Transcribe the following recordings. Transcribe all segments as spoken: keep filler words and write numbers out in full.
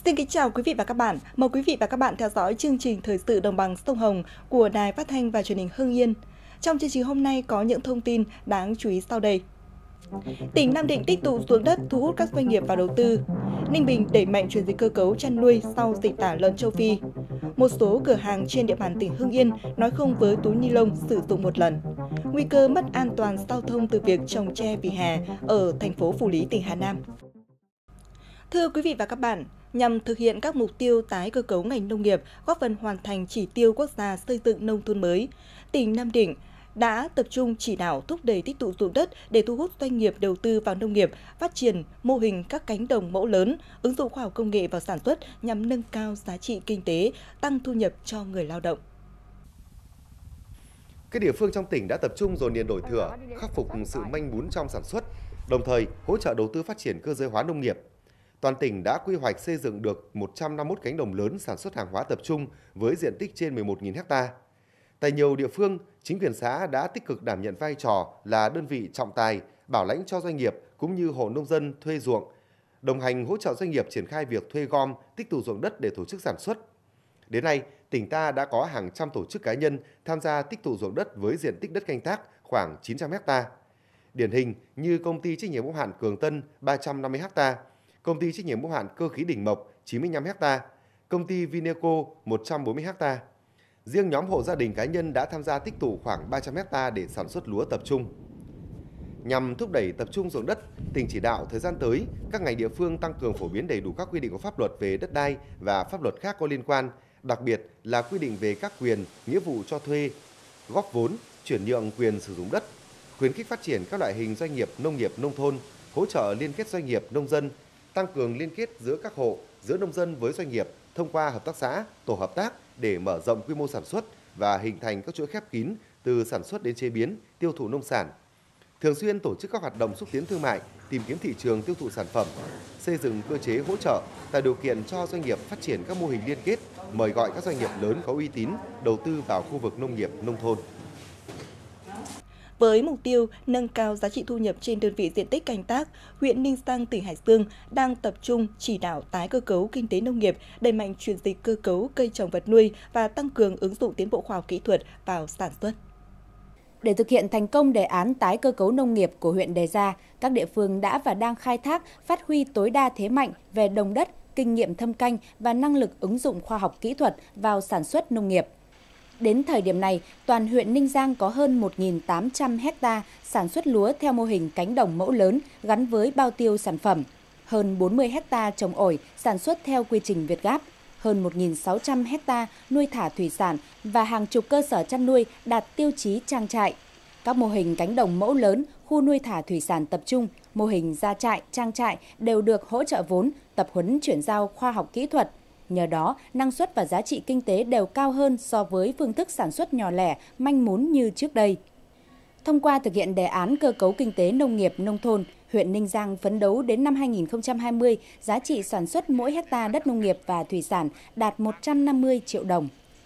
Xin kính chào quý vị và các bạn. Mời quý vị và các bạn theo dõi chương trình Thời sự Đồng bằng sông Hồng của Đài Phát thanh và Truyền hình Hưng Yên. Trong chương trình hôm nay có những thông tin đáng chú ý sau đây. Tỉnh Nam Định tích tụ ruộng đất thu hút các doanh nghiệp vào đầu tư. Ninh Bình đẩy mạnh chuyển dịch cơ cấu chăn nuôi sau dịch tả lợn châu Phi. Một số cửa hàng trên địa bàn tỉnh Hưng Yên nói không với túi ni lông sử dụng một lần. Nguy cơ mất an toàn giao thông từ việc trồng tre vỉa hè ở thành phố Phủ Lý, tỉnh Hà Nam. Thưa quý vị và các bạn, nhằm thực hiện các mục tiêu tái cơ cấu ngành nông nghiệp, góp phần hoàn thành chỉ tiêu quốc gia xây dựng nông thôn mới, tỉnh Nam Định đã tập trung chỉ đạo thúc đẩy tích tụ ruộng đất để thu hút doanh nghiệp đầu tư vào nông nghiệp, phát triển mô hình các cánh đồng mẫu lớn, ứng dụng khoa học công nghệ vào sản xuất nhằm nâng cao giá trị kinh tế, tăng thu nhập cho người lao động. Các địa phương trong tỉnh đã tập trung dồn điền đổi thửa, khắc phục sự manh mún trong sản xuất, đồng thời hỗ trợ đầu tư phát triển cơ giới hóa nông nghiệp. Toàn tỉnh đã quy hoạch xây dựng được một trăm năm mươi mốt cánh đồng lớn sản xuất hàng hóa tập trung với diện tích trên mười một nghìn ha. Tại nhiều địa phương, chính quyền xã đã tích cực đảm nhận vai trò là đơn vị trọng tài, bảo lãnh cho doanh nghiệp cũng như hộ nông dân thuê ruộng, đồng hành hỗ trợ doanh nghiệp triển khai việc thuê gom, tích tụ ruộng đất để tổ chức sản xuất. Đến nay, tỉnh ta đã có hàng trăm tổ chức cá nhân tham gia tích tụ ruộng đất với diện tích đất canh tác khoảng chín trăm ha. Điển hình như công ty trách nhiệm hữu hạn Cường Tân ba trăm năm mươi ha, công ty trách nhiệm hữu hạn Cơ khí Đình Mộc chín mươi lăm ha, công ty Vineco một trăm bốn mươi ha. Riêng nhóm hộ gia đình cá nhân đã tham gia tích tụ khoảng ba trăm ha để sản xuất lúa tập trung. Nhằm thúc đẩy tập trung ruộng đất, tỉnh chỉ đạo thời gian tới, các ngành địa phương tăng cường phổ biến đầy đủ các quy định của pháp luật về đất đai và pháp luật khác có liên quan, đặc biệt là quy định về các quyền, nghĩa vụ cho thuê, góp vốn, chuyển nhượng quyền sử dụng đất, khuyến khích phát triển các loại hình doanh nghiệp nông nghiệp nông thôn, hỗ trợ liên kết doanh nghiệp nông dân, tăng cường liên kết giữa các hộ, giữa nông dân với doanh nghiệp thông qua hợp tác xã, tổ hợp tác để mở rộng quy mô sản xuất và hình thành các chuỗi khép kín từ sản xuất đến chế biến, tiêu thụ nông sản. Thường xuyên tổ chức các hoạt động xúc tiến thương mại, tìm kiếm thị trường tiêu thụ sản phẩm, xây dựng cơ chế hỗ trợ, tạo điều kiện cho doanh nghiệp phát triển các mô hình liên kết, mời gọi các doanh nghiệp lớn có uy tín đầu tư vào khu vực nông nghiệp nông thôn. Với mục tiêu nâng cao giá trị thu nhập trên đơn vị diện tích canh tác, huyện Ninh Giang, tỉnh Hải Dương đang tập trung chỉ đạo tái cơ cấu kinh tế nông nghiệp, đẩy mạnh chuyển dịch cơ cấu cây trồng vật nuôi và tăng cường ứng dụng tiến bộ khoa học kỹ thuật vào sản xuất. Để thực hiện thành công đề án tái cơ cấu nông nghiệp của huyện đề ra, các địa phương đã và đang khai thác, phát huy tối đa thế mạnh về đồng đất, kinh nghiệm thâm canh và năng lực ứng dụng khoa học kỹ thuật vào sản xuất nông nghiệp. Đến thời điểm này, toàn huyện Ninh Giang có hơn một nghìn tám trăm ha sản xuất lúa theo mô hình cánh đồng mẫu lớn gắn với bao tiêu sản phẩm, hơn bốn mươi ha trồng ổi sản xuất theo quy trình Việt Gáp, hơn một nghìn sáu trăm ha nuôi thả thủy sản và hàng chục cơ sở chăn nuôi đạt tiêu chí trang trại. Các mô hình cánh đồng mẫu lớn, khu nuôi thả thủy sản tập trung, mô hình gia trại, trang trại đều được hỗ trợ vốn, tập huấn chuyển giao khoa học kỹ thuật. Nhờ đó, năng suất và giá trị kinh tế đều cao hơn so với phương thức sản xuất nhỏ lẻ, manh mún như trước đây. Thông qua thực hiện đề án cơ cấu kinh tế nông nghiệp nông thôn, huyện Ninh Giang phấn đấu đến năm hai nghìn không trăm hai mươi, giá trị sản xuất mỗi hecta đất nông nghiệp và thủy sản đạt một trăm năm mươi triệu đồng.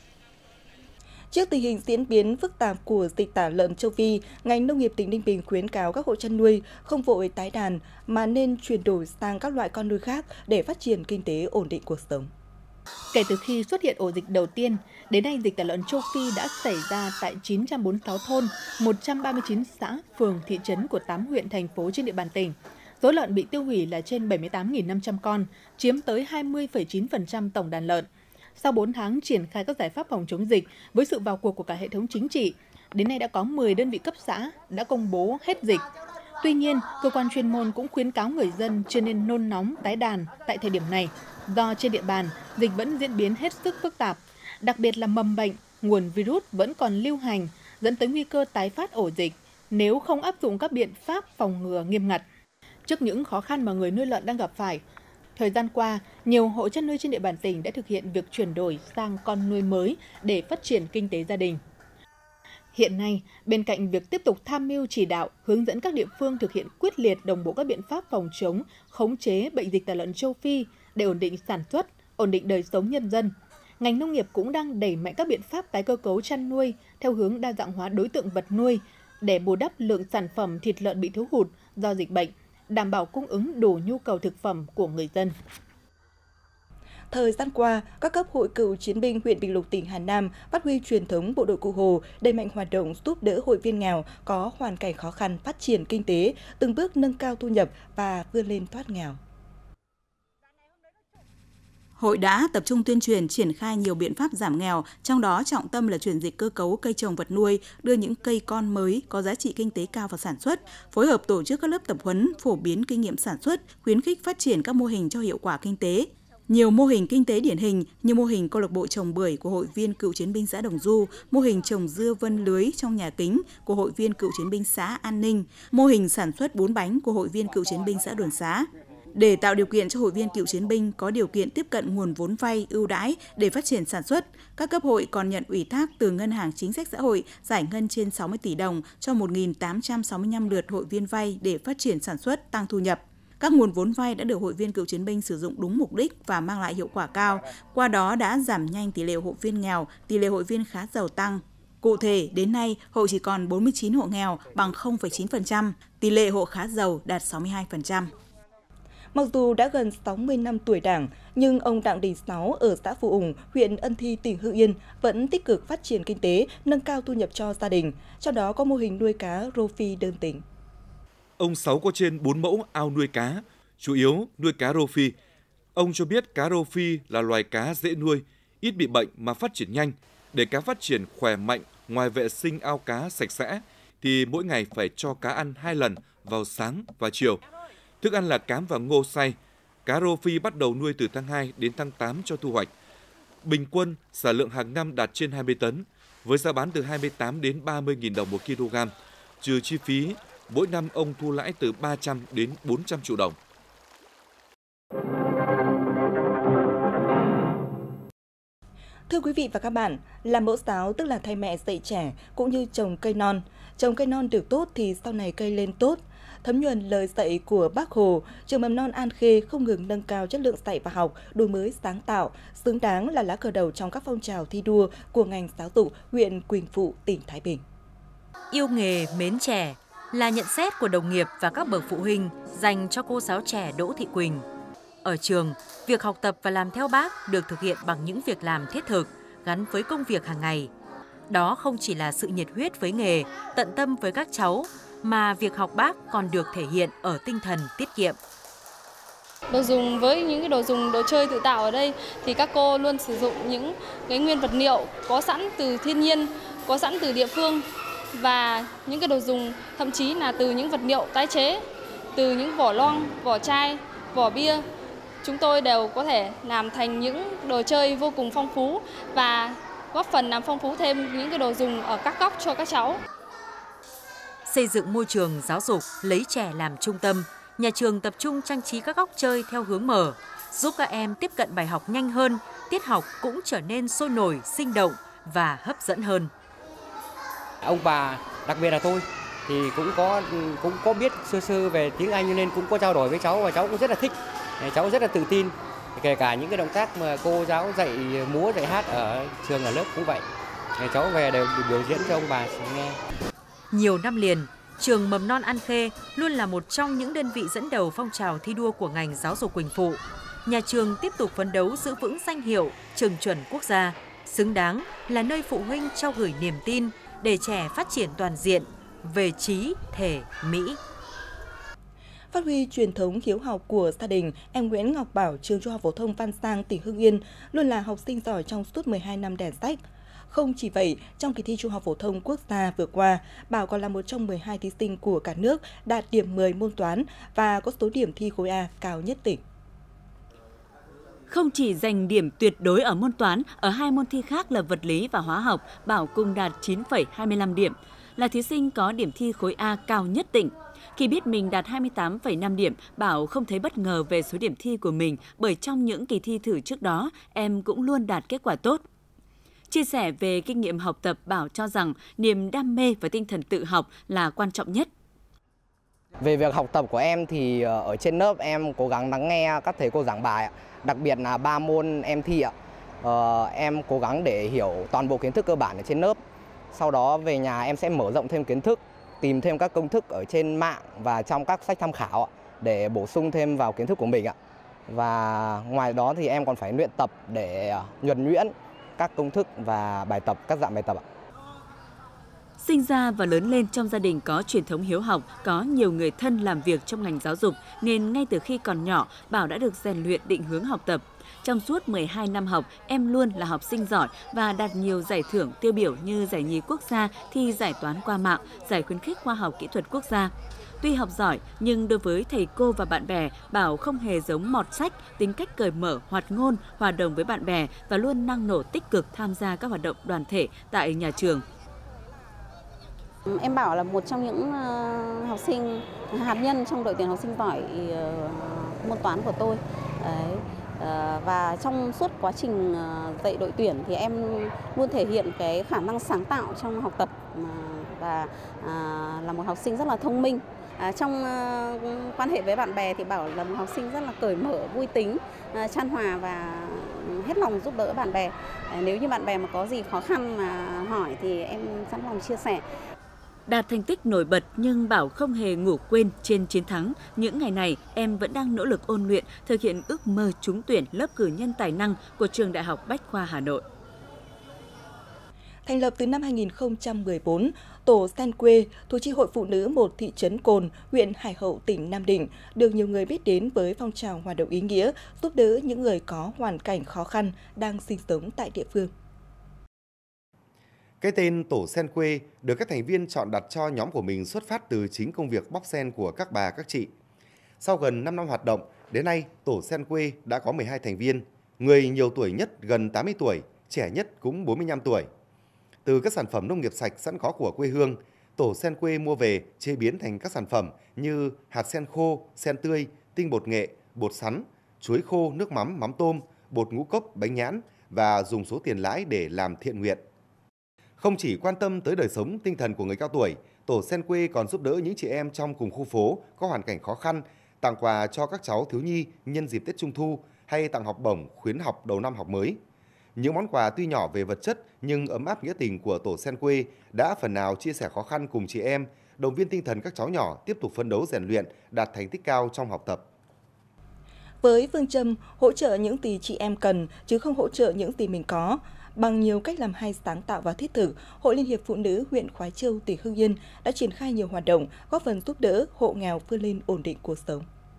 Trước tình hình diễn biến phức tạp của dịch tả lợn châu Phi, ngành nông nghiệp tỉnh Ninh Bình khuyến cáo các hộ chăn nuôi không vội tái đàn mà nên chuyển đổi sang các loại con nuôi khác để phát triển kinh tế ổn định cuộc sống. Kể từ khi xuất hiện ổ dịch đầu tiên, đến nay dịch tả lợn châu Phi đã xảy ra tại chín trăm bốn mươi sáu thôn, một trăm ba mươi chín xã, phường, thị trấn của tám huyện, thành phố trên địa bàn tỉnh. Số lợn bị tiêu hủy là trên bảy mươi tám nghìn năm trăm con, chiếm tới hai mươi phẩy chín phần trăm tổng đàn lợn. Sau bốn tháng triển khai các giải pháp phòng chống dịch với sự vào cuộc của cả hệ thống chính trị, đến nay đã có mười đơn vị cấp xã đã công bố hết dịch. Tuy nhiên, cơ quan chuyên môn cũng khuyến cáo người dân chưa nên nôn nóng tái đàn tại thời điểm này, do trên địa bàn dịch vẫn diễn biến hết sức phức tạp, đặc biệt là mầm bệnh, nguồn virus vẫn còn lưu hành, dẫn tới nguy cơ tái phát ổ dịch nếu không áp dụng các biện pháp phòng ngừa nghiêm ngặt. Trước những khó khăn mà người nuôi lợn đang gặp phải, thời gian qua, nhiều hộ chăn nuôi trên địa bàn tỉnh đã thực hiện việc chuyển đổi sang con nuôi mới để phát triển kinh tế gia đình. Hiện nay, bên cạnh việc tiếp tục tham mưu chỉ đạo, hướng dẫn các địa phương thực hiện quyết liệt đồng bộ các biện pháp phòng chống, khống chế bệnh dịch tả lợn châu Phi để ổn định sản xuất, ổn định đời sống nhân dân, ngành nông nghiệp cũng đang đẩy mạnh các biện pháp tái cơ cấu chăn nuôi theo hướng đa dạng hóa đối tượng vật nuôi để bù đắp lượng sản phẩm thịt lợn bị thiếu hụt do dịch bệnh, đảm bảo cung ứng đủ nhu cầu thực phẩm của người dân. Thời gian qua, các cấp hội cựu chiến binh huyện Bình Lục, tỉnh Hà Nam phát huy truyền thống bộ đội Cụ Hồ, đẩy mạnh hoạt động giúp đỡ hội viên nghèo có hoàn cảnh khó khăn phát triển kinh tế, từng bước nâng cao thu nhập và vươn lên thoát nghèo. Hội đã tập trung tuyên truyền triển khai nhiều biện pháp giảm nghèo, trong đó trọng tâm là chuyển dịch cơ cấu cây trồng vật nuôi, đưa những cây con mới có giá trị kinh tế cao vào sản xuất, phối hợp tổ chức các lớp tập huấn, phổ biến kinh nghiệm sản xuất, khuyến khích phát triển các mô hình cho hiệu quả kinh tế. Nhiều mô hình kinh tế điển hình như mô hình câu lạc bộ trồng bưởi của hội viên cựu chiến binh xã Đồng Du, mô hình trồng dưa vân lưới trong nhà kính của hội viên cựu chiến binh xã An Ninh, mô hình sản xuất bún bánh của hội viên cựu chiến binh xã Đồn Xá. Để tạo điều kiện cho hội viên cựu chiến binh có điều kiện tiếp cận nguồn vốn vay ưu đãi để phát triển sản xuất, các cấp hội còn nhận ủy thác từ Ngân hàng Chính sách Xã hội giải ngân trên sáu mươi tỷ đồng cho một nghìn tám trăm sáu mươi lăm lượt hội viên vay để phát triển sản xuất, tăng thu nhập. Các nguồn vốn vay đã được hội viên cựu chiến binh sử dụng đúng mục đích và mang lại hiệu quả cao, qua đó đã giảm nhanh tỷ lệ hội viên nghèo, tỷ lệ hội viên khá giàu tăng. Cụ thể, đến nay, hội chỉ còn bốn mươi chín hộ nghèo bằng không phẩy chín phần trăm, tỷ lệ hộ khá giàu đạt sáu mươi hai phần trăm. Mặc dù đã gần sáu mươi năm tuổi Đảng, nhưng ông Đặng Đình Sáu ở xã Phù Ủng, huyện Ân Thi, tỉnh Hưng Yên vẫn tích cực phát triển kinh tế, nâng cao thu nhập cho gia đình, trong đó có mô hình nuôi cá rô phi đơn tỉnh. Ông Sáu có trên bốn mẫu ao nuôi cá, chủ yếu nuôi cá rô phi. Ông cho biết cá rô phi là loài cá dễ nuôi, ít bị bệnh mà phát triển nhanh. Để cá phát triển khỏe mạnh, ngoài vệ sinh ao cá sạch sẽ, thì mỗi ngày phải cho cá ăn hai lần vào sáng và chiều. Thức ăn là cám và ngô xay. Cá rô phi bắt đầu nuôi từ tháng hai đến tháng tám cho thu hoạch. Bình quân, sản lượng hàng năm đạt trên hai mươi tấn, với giá bán từ hai mươi tám đến ba mươi nghìn đồng một kg. Trừ chi phí, mỗi năm ông thu lãi từ ba trăm đến bốn trăm triệu đồng. Thưa quý vị và các bạn, làm mẫu giáo tức là thay mẹ dạy trẻ, cũng như trồng cây non. Trồng cây non được tốt thì sau này cây lên tốt. Thấm nhuần lời dạy của Bác Hồ, trường mầm non An Khê không ngừng nâng cao chất lượng dạy và học, đổi mới sáng tạo, xứng đáng là lá cờ đầu trong các phong trào thi đua của ngành giáo dục huyện Quỳnh Phụ, tỉnh Thái Bình. Yêu nghề, mến trẻ là nhận xét của đồng nghiệp và các bậc phụ huynh dành cho cô giáo trẻ Đỗ Thị Quỳnh. Ở trường, việc học tập và làm theo Bác được thực hiện bằng những việc làm thiết thực, gắn với công việc hàng ngày. Đó không chỉ là sự nhiệt huyết với nghề, tận tâm với các cháu, mà việc học Bác còn được thể hiện ở tinh thần tiết kiệm. Đồ dùng với những cái đồ dùng đồ chơi tự tạo ở đây thì các cô luôn sử dụng những cái nguyên vật liệu có sẵn từ thiên nhiên, có sẵn từ địa phương, và những cái đồ dùng thậm chí là từ những vật liệu tái chế, từ những vỏ lon, vỏ chai, vỏ bia. Chúng tôi đều có thể làm thành những đồ chơi vô cùng phong phú và góp phần làm phong phú thêm những cái đồ dùng ở các góc cho các cháu. Xây dựng môi trường giáo dục lấy trẻ làm trung tâm, nhà trường tập trung trang trí các góc chơi theo hướng mở, giúp các em tiếp cận bài học nhanh hơn, tiết học cũng trở nên sôi nổi, sinh động và hấp dẫn hơn. Ông bà, đặc biệt là tôi, thì cũng có cũng có biết sơ sơ về tiếng Anh nên cũng có trao đổi với cháu và cháu cũng rất là thích. Cháu rất là tự tin, kể cả những cái động tác mà cô giáo dạy múa, dạy hát ở trường, ở lớp cũng vậy. Cháu về đều biểu diễn cho ông bà nghe. Nhiều năm liền, trường mầm non An Khê luôn là một trong những đơn vị dẫn đầu phong trào thi đua của ngành giáo dục Quỳnh Phụ. Nhà trường tiếp tục phấn đấu giữ vững danh hiệu trường chuẩn quốc gia, xứng đáng là nơi phụ huynh trao gửi niềm tin để trẻ phát triển toàn diện về trí, thể, mỹ. Phát huy truyền thống hiếu học của gia đình, em Nguyễn Ngọc Bảo, trường Trung học phổ thông Văn Giang, tỉnh Hưng Yên luôn là học sinh giỏi trong suốt mười hai năm đèn sách. Không chỉ vậy, trong kỳ thi Trung học phổ thông quốc gia vừa qua, Bảo còn là một trong mười hai thí sinh của cả nước đạt điểm mười môn toán và có số điểm thi khối A cao nhất tỉnh. Không chỉ giành điểm tuyệt đối ở môn toán, ở hai môn thi khác là vật lý và hóa học, Bảo cùng đạt chín phẩy hai mươi lăm điểm, là thí sinh có điểm thi khối A cao nhất tỉnh. Khi biết mình đạt hai mươi tám phẩy năm điểm, Bảo không thấy bất ngờ về số điểm thi của mình bởi trong những kỳ thi thử trước đó, em cũng luôn đạt kết quả tốt. Chia sẻ về kinh nghiệm học tập, Bảo cho rằng niềm đam mê và tinh thần tự học là quan trọng nhất. Về việc học tập của em thì ở trên lớp em cố gắng lắng nghe các thầy cô giảng bài, đặc biệt là ba môn em thi ạ. Ờ, em cố gắng để hiểu toàn bộ kiến thức cơ bản ở trên lớp. Sau đó về nhà em sẽ mở rộng thêm kiến thức, tìm thêm các công thức ở trên mạng và trong các sách tham khảo để bổ sung thêm vào kiến thức của mình ạ. Và ngoài đó thì em còn phải luyện tập để nhuần nhuyễn các công thức và bài tập, các dạng bài tập ạ. Sinh ra và lớn lên trong gia đình có truyền thống hiếu học, có nhiều người thân làm việc trong ngành giáo dục nên ngay từ khi còn nhỏ, Bảo đã được rèn luyện định hướng học tập. Trong suốt mười hai năm học, em luôn là học sinh giỏi và đạt nhiều giải thưởng tiêu biểu như giải nhì quốc gia, thi giải toán qua mạng, giải khuyến khích khoa học kỹ thuật quốc gia. Tuy học giỏi nhưng đối với thầy cô và bạn bè, Bảo không hề giống mọt sách, tính cách cởi mở, hoạt ngôn, hòa đồng với bạn bè và luôn năng nổ tích cực tham gia các hoạt động đoàn thể tại nhà trường. Em Bảo là một trong những uh, học sinh hạt nhân trong đội tuyển học sinh giỏi uh, môn toán của tôi. Đấy. Uh, và trong suốt quá trình uh, dạy đội tuyển thì em luôn thể hiện cái khả năng sáng tạo trong học tập uh, và uh, là một học sinh rất là thông minh. Uh, trong uh, quan hệ với bạn bè thì Bảo là một học sinh rất là cởi mở, vui tính, uh, chan hòa và hết lòng giúp đỡ bạn bè. Uh, nếu như bạn bè mà có gì khó khăn mà hỏi thì em sẵn lòng chia sẻ. Đạt thành tích nổi bật nhưng Bảo không hề ngủ quên trên chiến thắng. Những ngày này, em vẫn đang nỗ lực ôn luyện, thực hiện ước mơ trúng tuyển lớp cử nhân tài năng của Trường Đại học Bách khoa Hà Nội. Thành lập từ năm hai nghìn không trăm mười bốn, tổ Sen Quê thuộc chi hội phụ nữ một thị trấn Cồn, huyện Hải Hậu, tỉnh Nam Định, được nhiều người biết đến với phong trào hoạt động ý nghĩa, giúp đỡ những người có hoàn cảnh khó khăn đang sinh sống tại địa phương. Cái tên Tổ Sen Quê được các thành viên chọn đặt cho nhóm của mình xuất phát từ chính công việc bóc sen của các bà các chị. Sau gần năm năm hoạt động, đến nay Tổ Sen Quê đã có mười hai thành viên, người nhiều tuổi nhất gần tám mươi tuổi, trẻ nhất cũng bốn mươi lăm tuổi. Từ các sản phẩm nông nghiệp sạch sẵn có của quê hương, Tổ Sen Quê mua về chế biến thành các sản phẩm như hạt sen khô, sen tươi, tinh bột nghệ, bột sắn, chuối khô, nước mắm, mắm tôm, bột ngũ cốc, bánh nhãn và dùng số tiền lãi để làm thiện nguyện. Không chỉ quan tâm tới đời sống tinh thần của người cao tuổi, Tổ Sen Quê còn giúp đỡ những chị em trong cùng khu phố có hoàn cảnh khó khăn, tặng quà cho các cháu thiếu nhi nhân dịp Tết Trung thu hay tặng học bổng khuyến học đầu năm học mới. Những món quà tuy nhỏ về vật chất nhưng ấm áp nghĩa tình của Tổ Sen Quê đã phần nào chia sẻ khó khăn cùng chị em, động viên tinh thần các cháu nhỏ tiếp tục phấn đấu rèn luyện, đạt thành tích cao trong học tập. Với phương châm hỗ trợ những gì chị em cần chứ không hỗ trợ những gì mình có, bằng nhiều cách làm hay, sáng tạo và thiết thực, Hội Liên hiệp Phụ nữ huyện Khoái Châu, tỉnh Hưng Yên đã triển khai nhiều hoạt động góp phần giúp đỡ hộ nghèo vươn lên ổn định cuộc sống.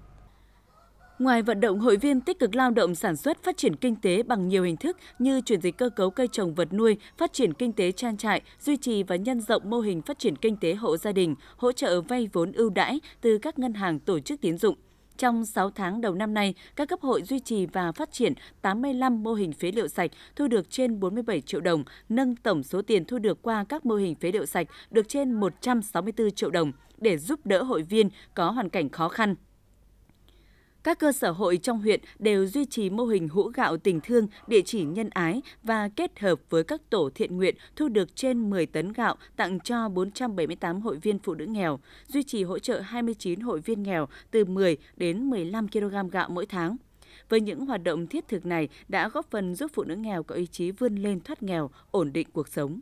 Ngoài vận động hội viên tích cực lao động sản xuất, phát triển kinh tế bằng nhiều hình thức như chuyển dịch cơ cấu cây trồng vật nuôi, phát triển kinh tế trang trại, duy trì và nhân rộng mô hình phát triển kinh tế hộ gia đình, hỗ trợ vay vốn ưu đãi từ các ngân hàng tổ chức tín dụng. Trong sáu tháng đầu năm nay, các cấp hội duy trì và phát triển tám mươi lăm mô hình phế liệu sạch thu được trên bốn mươi bảy triệu đồng, nâng tổng số tiền thu được qua các mô hình phế liệu sạch được trên một trăm sáu mươi tư triệu đồng để giúp đỡ hội viên có hoàn cảnh khó khăn. Các cơ sở hội trong huyện đều duy trì mô hình hũ gạo tình thương, địa chỉ nhân ái và kết hợp với các tổ thiện nguyện thu được trên mười tấn gạo tặng cho bốn trăm bảy mươi tám hội viên phụ nữ nghèo, duy trì hỗ trợ hai mươi chín hội viên nghèo từ mười đến mười lăm ki lô gam gạo mỗi tháng. Với những hoạt động thiết thực này đã góp phần giúp phụ nữ nghèo có ý chí vươn lên thoát nghèo, ổn định cuộc sống.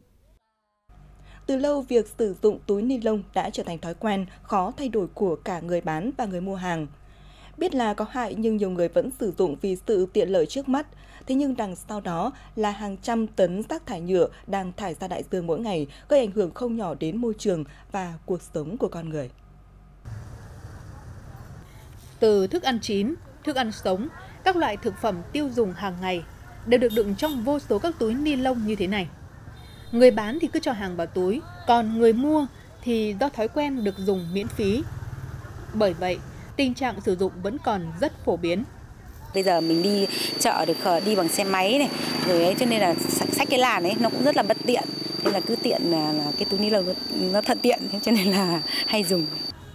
Từ lâu, việc sử dụng túi ni lông đã trở thành thói quen khó thay đổi của cả người bán và người mua hàng. Biết là có hại nhưng nhiều người vẫn sử dụng vì sự tiện lợi trước mắt. Thế nhưng đằng sau đó là hàng trăm tấn rác thải nhựa đang thải ra đại dương mỗi ngày, gây ảnh hưởng không nhỏ đến môi trường và cuộc sống của con người. Từ thức ăn chín, thức ăn sống, các loại thực phẩm tiêu dùng hàng ngày đều được đựng trong vô số các túi ni lông như thế này. Người bán thì cứ cho hàng vào túi, còn người mua thì do thói quen được dùng miễn phí. Bởi vậy, tình trạng sử dụng vẫn còn rất phổ biến. Bây giờ mình đi chợ được đi bằng xe máy này, rồi ấy, cho nên là xách cái làn ấy nó cũng rất là bất tiện. Thế là cứ tiện là, là cái túi ni lông nó, nó thuận tiện, cho nên là hay dùng.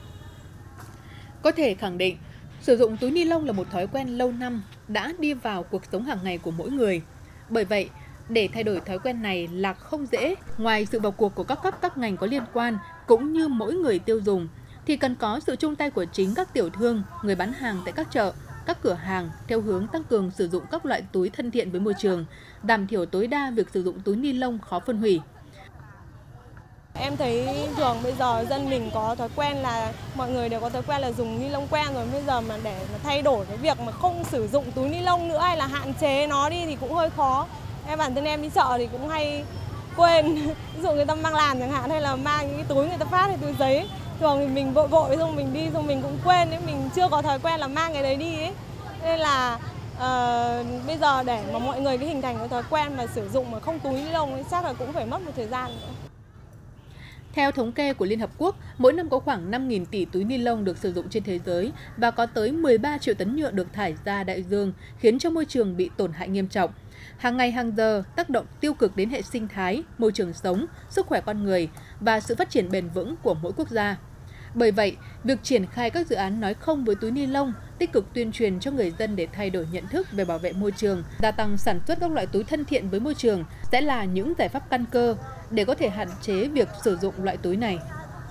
Có thể khẳng định, sử dụng túi ni lông là một thói quen lâu năm đã đi vào cuộc sống hàng ngày của mỗi người. Bởi vậy, để thay đổi thói quen này là không dễ. Ngoài sự vào cuộc của các cấp các ngành có liên quan cũng như mỗi người tiêu dùng, thì cần có sự chung tay của chính các tiểu thương, người bán hàng tại các chợ, các cửa hàng theo hướng tăng cường sử dụng các loại túi thân thiện với môi trường, giảm thiểu tối đa việc sử dụng túi ni lông khó phân hủy. Em thấy thường bây giờ dân mình có thói quen là mọi người đều có thói quen là dùng ni lông quen rồi, bây giờ mà để mà thay đổi cái việc mà không sử dụng túi ni lông nữa hay là hạn chế nó đi thì cũng hơi khó. Em bản thân em đi chợ thì cũng hay quên, ví dụ người ta mang làn chẳng hạn hay là mang những cái túi người ta phát hay túi giấy. Thường thì mình vội vội xong mình đi xong mình cũng quên ấy, mình chưa có thói quen là mang cái đấy đi ấy. Nên là uh, bây giờ để mà mọi người cái hình thành cái thói quen mà sử dụng mà không túi ni lông ấy, chắc là cũng phải mất một thời gian nữa. Theo thống kê của Liên Hợp Quốc, mỗi năm có khoảng năm nghìn tỷ túi ni lông được sử dụng trên thế giới và có tới mười ba triệu tấn nhựa được thải ra đại dương, khiến cho môi trường bị tổn hại nghiêm trọng. Hàng ngày hàng giờ, tác động tiêu cực đến hệ sinh thái, môi trường sống, sức khỏe con người và sự phát triển bền vững của mỗi quốc gia. Bởi vậy, việc triển khai các dự án nói không với túi ni lông, tích cực tuyên truyền cho người dân để thay đổi nhận thức về bảo vệ môi trường, gia tăng sản xuất các loại túi thân thiện với môi trường sẽ là những giải pháp căn cơ để có thể hạn chế việc sử dụng loại túi này.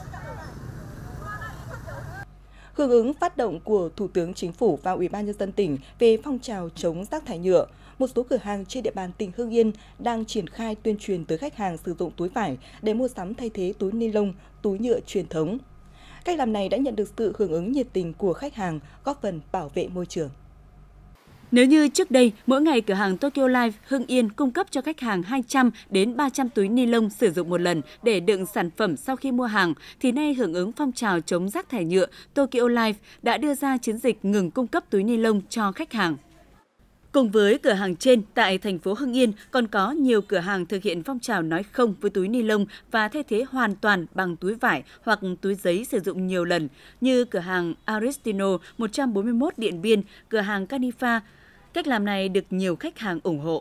Hưởng ứng phát động của Thủ tướng Chính phủ và Ủy ban Nhân dân tỉnh về phong trào chống rác thải nhựa, một số cửa hàng trên địa bàn tỉnh Hưng Yên đang triển khai tuyên truyền tới khách hàng sử dụng túi vải để mua sắm thay thế túi ni lông, túi nhựa truyền thống. Cách làm này đã nhận được sự hưởng ứng nhiệt tình của khách hàng, góp phần bảo vệ môi trường. Nếu như trước đây, mỗi ngày cửa hàng Tokyo Life Hưng Yên cung cấp cho khách hàng hai trăm đến ba trăm túi ni lông sử dụng một lần để đựng sản phẩm sau khi mua hàng, thì nay hưởng ứng phong trào chống rác thải nhựa, Tokyo Life đã đưa ra chiến dịch ngừng cung cấp túi ni lông cho khách hàng. Cùng với cửa hàng trên, tại thành phố Hưng Yên còn có nhiều cửa hàng thực hiện phong trào nói không với túi ni lông và thay thế hoàn toàn bằng túi vải hoặc túi giấy sử dụng nhiều lần, như cửa hàng Aristino một trăm bốn mươi mốt Điện Biên, cửa hàng Canifa. Cách làm này được nhiều khách hàng ủng hộ.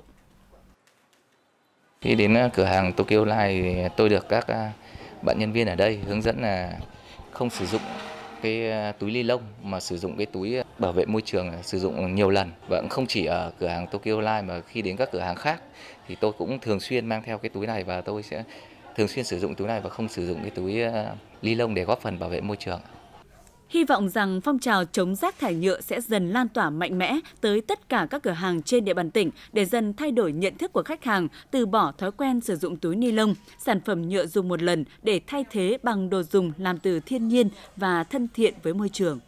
Khi đến cửa hàng Tokyo Life thì tôi được các bạn nhân viên ở đây hướng dẫn là không sử dụng cái túi ni lông mà sử dụng cái túi bảo vệ môi trường, sử dụng nhiều lần. Và cũng không chỉ ở cửa hàng Tokyo Life mà khi đến các cửa hàng khác thì tôi cũng thường xuyên mang theo cái túi này và tôi sẽ thường xuyên sử dụng túi này và không sử dụng cái túi ni lông để góp phần bảo vệ môi trường. Hy vọng rằng phong trào chống rác thải nhựa sẽ dần lan tỏa mạnh mẽ tới tất cả các cửa hàng trên địa bàn tỉnh để dần thay đổi nhận thức của khách hàng, từ bỏ thói quen sử dụng túi ni lông, sản phẩm nhựa dùng một lần để thay thế bằng đồ dùng làm từ thiên nhiên và thân thiện với môi trường.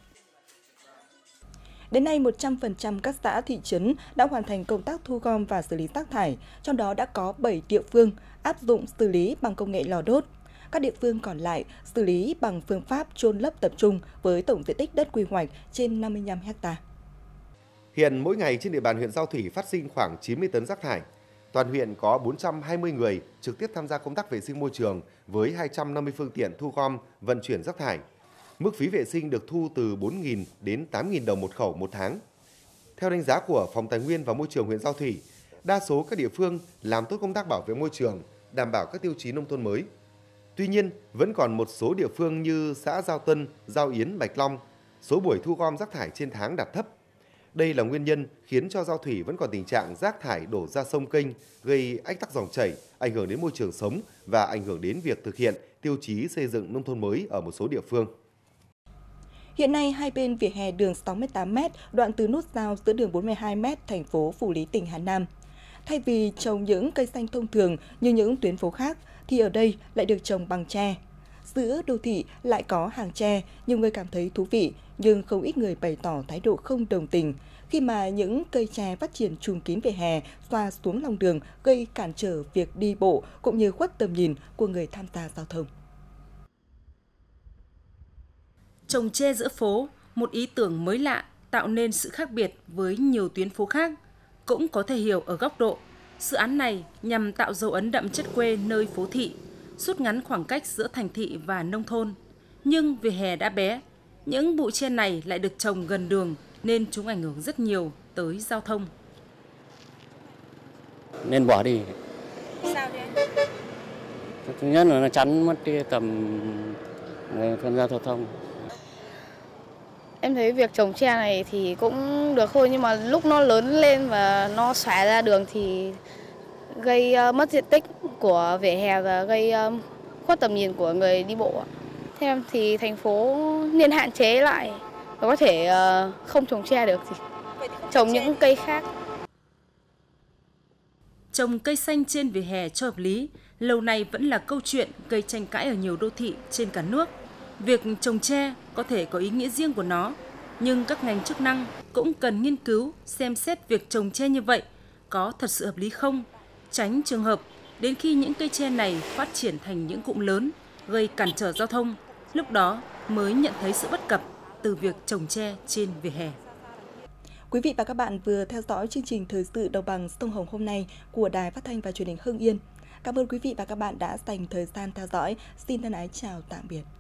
Đến nay, một trăm phần trăm các xã thị trấn đã hoàn thành công tác thu gom và xử lý rác thải, trong đó đã có bảy địa phương áp dụng xử lý bằng công nghệ lò đốt. Các địa phương còn lại xử lý bằng phương pháp chôn lấp tập trung với tổng diện tích đất quy hoạch trên năm mươi lăm héc ta. Hiện mỗi ngày trên địa bàn huyện Giao Thủy phát sinh khoảng chín mươi tấn rác thải. Toàn huyện có bốn trăm hai mươi người trực tiếp tham gia công tác vệ sinh môi trường với hai trăm năm mươi phương tiện thu gom, vận chuyển rác thải. Mức phí vệ sinh được thu từ bốn nghìn đến tám nghìn đồng một khẩu một tháng. Theo đánh giá của Phòng Tài nguyên và Môi trường huyện Giao Thủy, đa số các địa phương làm tốt công tác bảo vệ môi trường, đảm bảo các tiêu chí nông thôn mới. Tuy nhiên, vẫn còn một số địa phương như xã Giao Tân, Giao Yến, Bạch Long, số buổi thu gom rác thải trên tháng đạt thấp. Đây là nguyên nhân khiến cho Giao Thủy vẫn còn tình trạng rác thải đổ ra sông kênh, gây ách tắc dòng chảy, ảnh hưởng đến môi trường sống và ảnh hưởng đến việc thực hiện tiêu chí xây dựng nông thôn mới ở một số địa phương. Hiện nay, hai bên vỉa hè đường sáu mươi tám mét, đoạn từ nút giao giữa đường bốn mươi hai mét, thành phố Phủ Lý, tỉnh Hà Nam. Thay vì trồng những cây xanh thông thường như những tuyến phố khác, thì ở đây lại được trồng bằng tre. Giữa đô thị lại có hàng tre, nhiều người cảm thấy thú vị, nhưng không ít người bày tỏ thái độ không đồng tình khi mà những cây tre phát triển trùm kín vỉa hè, xoa xuống lòng đường, gây cản trở việc đi bộ cũng như khuất tầm nhìn của người tham gia giao thông. Trồng tre giữa phố, một ý tưởng mới lạ tạo nên sự khác biệt với nhiều tuyến phố khác, cũng có thể hiểu ở góc độ dự án này nhằm tạo dấu ấn đậm chất quê nơi phố thị, rút ngắn khoảng cách giữa thành thị và nông thôn. Nhưng vỉa hè đã bé, những bụi tre này lại được trồng gần đường nên chúng ảnh hưởng rất nhiều tới giao thông. Nên bỏ đi. Sao thế? Thứ nhất là nó chắn mất cái tầm tham gia giao thông. Em thấy việc trồng tre này thì cũng được thôi, nhưng mà lúc nó lớn lên và nó xóa ra đường thì gây mất diện tích của vỉa hè và gây khuất tầm nhìn của người đi bộ. Theo em thì thành phố nên hạn chế lại và có thể không trồng tre được thì trồng những cây khác. trồng cây xanh trên vỉa hè cho hợp lý, lâu nay vẫn là câu chuyện gây tranh cãi ở nhiều đô thị trên cả nước. Việc trồng tre có thể có ý nghĩa riêng của nó, nhưng các ngành chức năng cũng cần nghiên cứu, xem xét việc trồng tre như vậy có thật sự hợp lý không, tránh trường hợp đến khi những cây tre này phát triển thành những cụm lớn, gây cản trở giao thông, lúc đó mới nhận thấy sự bất cập từ việc trồng tre trên vỉa hè. Quý vị và các bạn vừa theo dõi chương trình Thời sự Đồng bằng Sông Hồng hôm nay của Đài Phát thanh và Truyền hình Hưng Yên. Cảm ơn quý vị và các bạn đã dành thời gian theo dõi. Xin thân ái chào tạm biệt.